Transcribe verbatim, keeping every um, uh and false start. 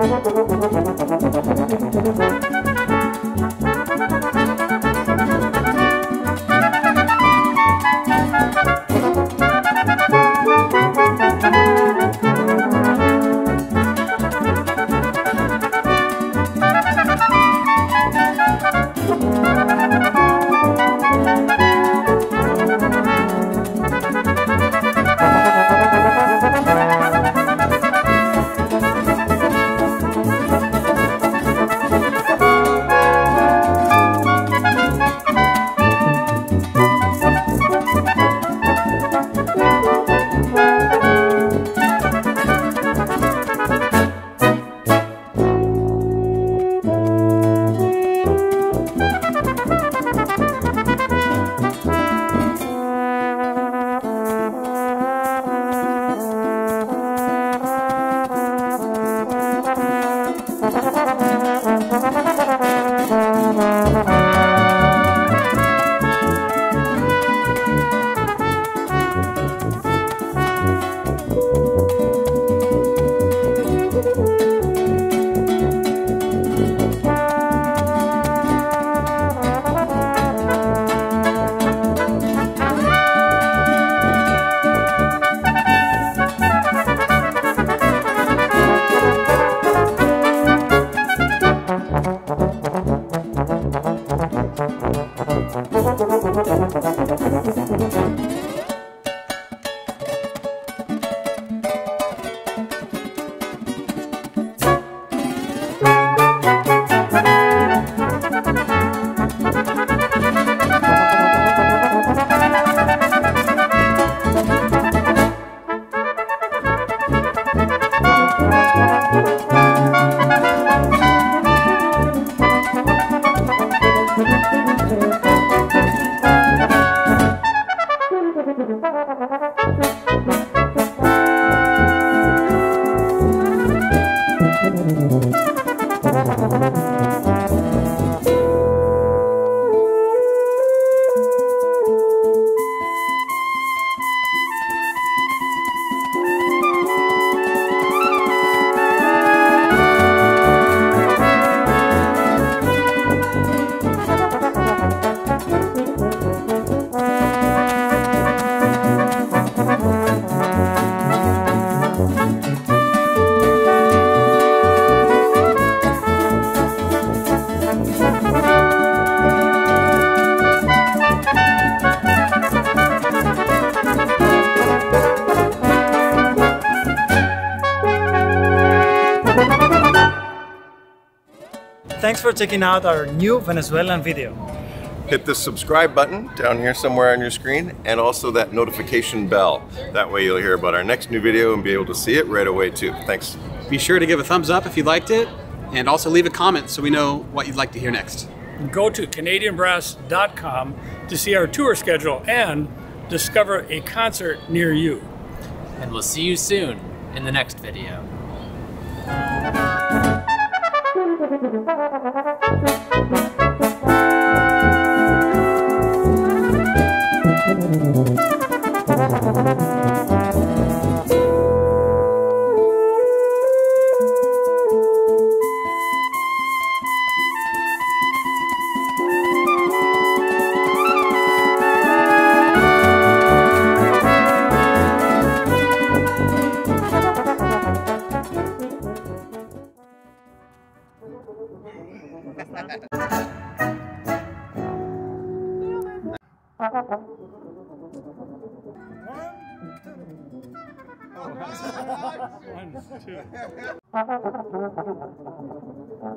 Thanks for checking out our new Venezuelan video. Hit the subscribe button down here somewhere on your screen, and also that notification bell. That way you'll hear about our next new video and be able to see it right away too. Thanks. Be sure to give a thumbs up if you liked it, and also leave a comment so we know what you'd like to hear next. Go to Canadian Brass dot com to see our tour schedule and discover a concert near you. And we'll see you soon in the next video. One, two.